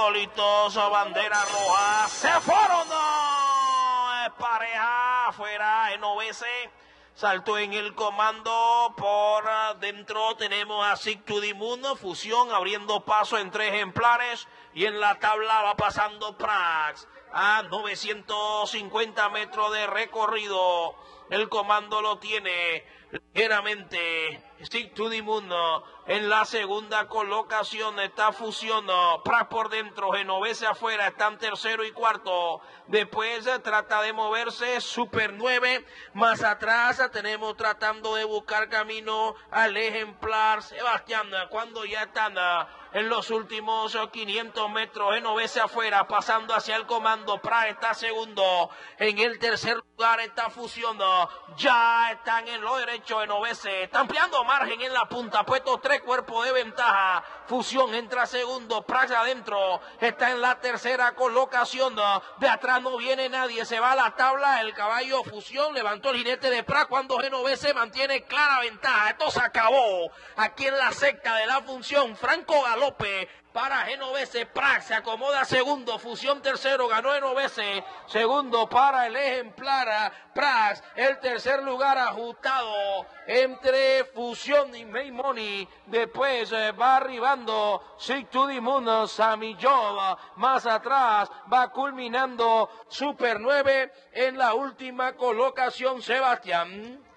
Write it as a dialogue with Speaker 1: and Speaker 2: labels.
Speaker 1: solitos, bandera roja, se fueron, no, pareja afuera, Genovese. Saltó en el comando por dentro, tenemos a Sig to the Moon, Fusión abriendo paso en 3 ejemplares y en la tabla va pasando Prax a 950 metros de recorrido. El comando lo tiene ligeramente Stick to the Moon. En la segunda colocación está Fusión, Prax por dentro, Genovese afuera, están tercero y cuarto. Después trata de moverse Super 9, más atrás tenemos tratando de buscar camino al ejemplar Sebastián, cuando ya están en los últimos 500 metros, Genovese afuera, pasando hacia el comando, Prax está segundo, en el tercer lugar está Fusión, ya están en lo derecho Genovese, está ampliando margen en la punta, puesto 3 cuerpos de ventaja, Fusión entra segundo, Prax adentro, está en la tercera colocación, de atrás no viene nadie, se va a la tabla, el caballo Fusión levantó el jinete de Prax cuando Genovese mantiene clara ventaja, esto se acabó, aquí en la secta de la función, Franco Galope para Genovese, Prax se acomoda segundo, Fusión tercero, ganó Genovese, segundo para el ejemplar Prax, el tercer lugar ajustado entre Fusión y May Money, después va arribando Sig to the Moon, Sammy Job, más atrás va culminando Super 9 en la última colocación Sebastián.